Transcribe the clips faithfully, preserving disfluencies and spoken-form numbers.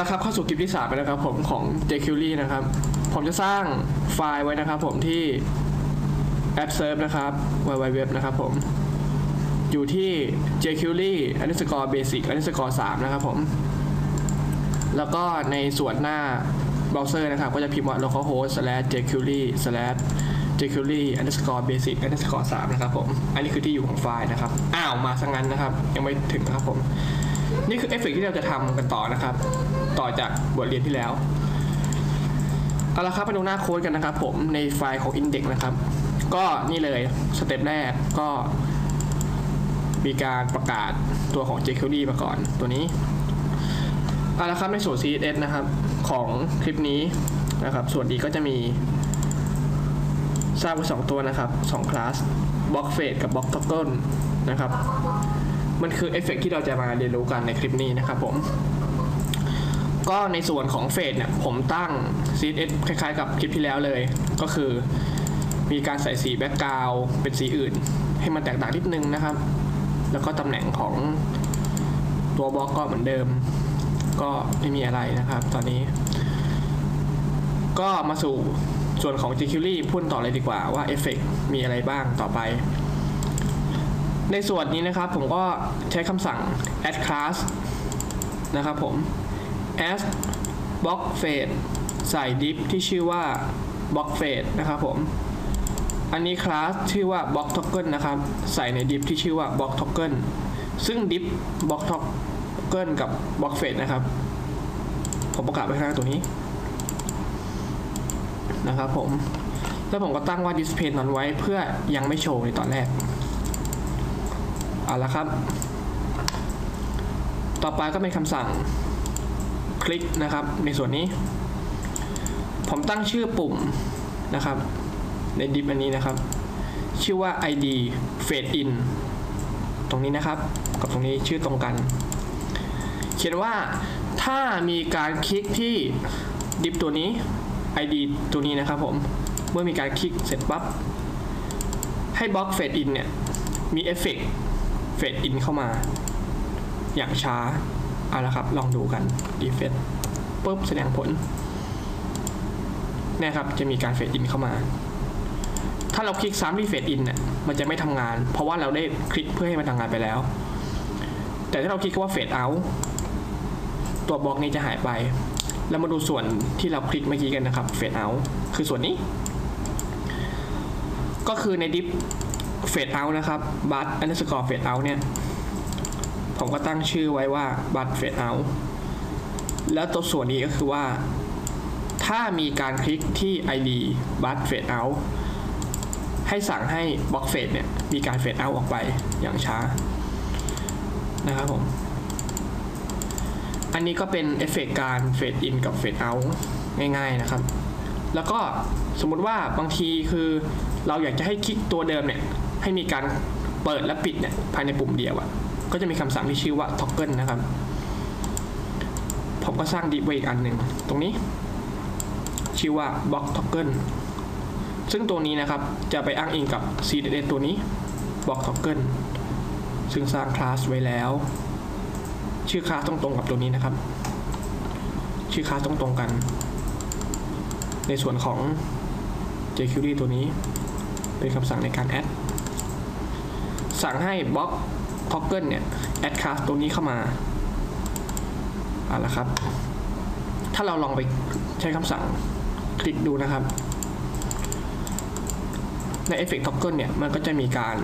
ละครับเข้าสู่คลิปที่สามไปแล้วครับผมของ jQuery นะครับผมจะสร้างไฟล์ไว้นะครับผมที่ app serve นะครับ www นะครับผมอยู่ที่ jQuery underscore basic underscore สามนะครับผมแล้วก็ในส่วนหน้าเบราว์เซอร์นะครับก็จะพิมพ์ว่า localhost slash jQuery slash jQuery underscore basic underscore สามนะครับผมอันนี้คือที่อยู่ของไฟล์นะครับอ้าวมาสังงั้นนะครับยังไม่ถึงนะครับผมนี่คือเอฟเฟกต์ที่เราจะทำกันต่อนะครับต่อจากบทเรียนที่แล้วเอาละครับไปดูหน้าโค้ดกันนะครับผมในไฟล์ของ index นะครับก็นี่เลยสเต็ปแรกก็มีการประกาศตัวของ jQuery มาก่อนตัวนี้เอาละครับในส่วน ซี เอส เอส นะครับของคลิปนี้นะครับส่วนดีก็จะมีสร้างไว้สองตัวนะครับสองคลาส block fade กับ block toggle นะครับมันคือเอฟเฟกต์ที่เราจะมาเรียนรู้กันในคลิปนี้นะครับผมก็ในส่วนของเฟดเนี่ยผมตั้ง ซี เอส เอส คล้ายๆกับคลิปที่แล้วเลยก็คือมีการใส่สีแบ็กกราวด์เป็นสีอื่นให้มันแตกต่างนิดนึงนะครับแล้วก็ตำแหน่งของตัวบล็อกก็เหมือนเดิมก็ไม่มีอะไรนะครับตอนนี้ก็มาสู่ส่วนของ jQuery พูดต่อเลยดีกว่าว่าเอฟเฟกต์มีอะไรบ้างต่อไปในส่วนนี้นะครับผมก็ใช้คำสั่ง add class นะครับผม add block fade ใส่ div ที่ชื่อว่า block fade นะครับผมอันนี้คลาสชื่อว่า block toggle นะครับใส่ใน div ที่ชื่อว่า block toggle ซึ่ง div block toggle กับ block fade นะครับผมประกาศไว้ข้างหน้าตัวนี้นะครับผมแล้วผมก็ตั้งว่า display none ไว้เพื่อยังไม่โชว์ในตอนแรกเอาละครับต่อไปก็เป็นคำสั่งคลิกนะครับในส่วนนี้ผมตั้งชื่อปุ่มนะครับในดิฟอันนี้นะครับชื่อว่า ไอ ดี fade in ตรงนี้นะครับกับตรงนี้ชื่อตรงกันเขียนว่าถ้ามีการคลิกที่ดิฟตัวนี้ ไอ ดี ตัวนี้นะครับผมเมื่อมีการคลิกเสร็จปั๊บให้บล็อก fade in เนี่ยมีเอฟเฟกต์เฟดอินเข้ามาอย่างช้าเอาละครับลองดูกันดีเฟดปุ๊บแสดงผลเนี่ยครับจะมีการเฟดอินเข้ามาถ้าเราคลิกซ้ำที่เฟดอินเนี่ยมันจะไม่ทำงานเพราะว่าเราได้คลิกเพื่อให้มันทำงานไปแล้วแต่ถ้าเราคลิกว่าเฟดเอาท์ตัวบล็อกนี้จะหายไปแล้วมาดูส่วนที่เราคลิกเมื่อกี้กันนะครับเฟดเอาท์คือส่วนนี้ก็คือในดิฟเฟดเอาท์นะครับบัตอันดับสกอร์เฟดเอาท์เนี่ยผมก็ตั้งชื่อไว้ว่าบัตเฟดเอาท์แล้วตัวส่วนนี้ก็คือว่าถ้ามีการคลิกที่ ไอ ดี บัตเฟดเอาท์ให้สั่งให้บล็อกเฟดเนี่ยมีการเฟดเอาท์ออกไปอย่างช้านะครับผมอันนี้ก็เป็นเอฟเฟกต์การเฟดอินกับเฟดเอาท์ง่ายๆนะครับแล้วก็สมมุติว่าบางทีคือเราอยากจะให้คลิกตัวเดิมเนี่ยให้มีการเปิดและปิดเนี่ยภายในปุ่มเดียวอ่ะก็จะมีคำสั่งที่ชื่อว่า toggle นะครับผมก็สร้างดิฟไว้อีกอันหนึ่งตรงนี้ชื่อว่า block toggle ซึ่งตัวนี้นะครับจะไปอ้างอิงกับ ซี เอส เอส ตัวนี้ block toggle ซึ่งสร้างคลาสไว้แล้วชื่อคลาสตรงๆกับตัวนี้นะครับชื่อคลาสตรงๆกันในส่วนของ jQuery ตัวนี้เป็นคำสั่งในการ add สั่งให้ block toggle เนี่ย add class ตัวนี้เข้ามาเอาละครับถ้าเราลองไปใช้คำสั่งคลิกดูนะครับใน effect toggle เนี่ยมันก็จะมีการ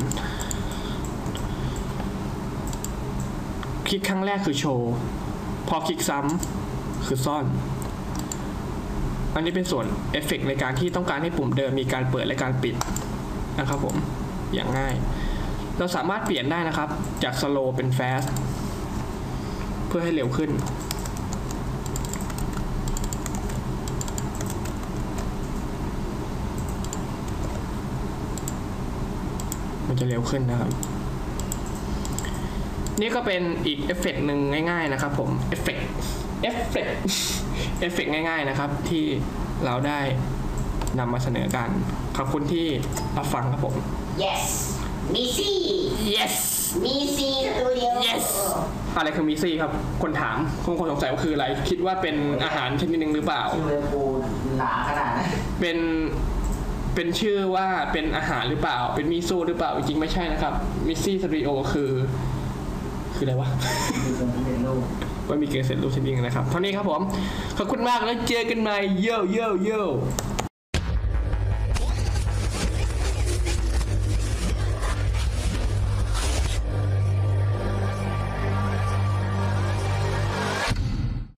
คลิกครั้งแรกคือโชว์พอคลิกซ้ำคือซ่อนอันนี้เป็นส่วนเอฟเฟกต์ในการที่ต้องการให้ปุ่มเดิมมีการเปิดและการปิดนะครับผมอย่างง่ายเราสามารถเปลี่ยนได้นะครับจาก slow เป็น fast เพื่อให้เร็วขึ้นมันจะเร็วขึ้นนะครับนี่ก็เป็นอีกเอฟเฟกต์หนึ่งง่ายๆนะครับผมเอฟเฟกต์เอฟเฟกต์เอฟเฟกต์ง่ายๆนะครับที่เราได้นำมาเสนอกันขอบคุณที่รับฟังครับผม yes มีซี่ yes มีซีสตูดิโอ yes อะไรคือมิซี่ครับ คนถามคงคนสงสัยว่าคืออะไร คิดว่าเป็นอาหารชนิดหนึ่งหรือเปล่าชื่อเวปูหนาขนาดนั้นเป็นเป็นชื่อว่าเป็นอาหารหรือเปล่า เป็นมิซูหรือเปล่าจริงๆไม่ใช่นะครับมิซี่สตูดิโอคือคืออะไรวะคือเป็นเป็นลูกว่ามีเกมเสร็จรูปชนิดนึงนะครับเท่านี้ครับผมขอบคุณมากแล้วเจอกันใหม่โย่โย่โย่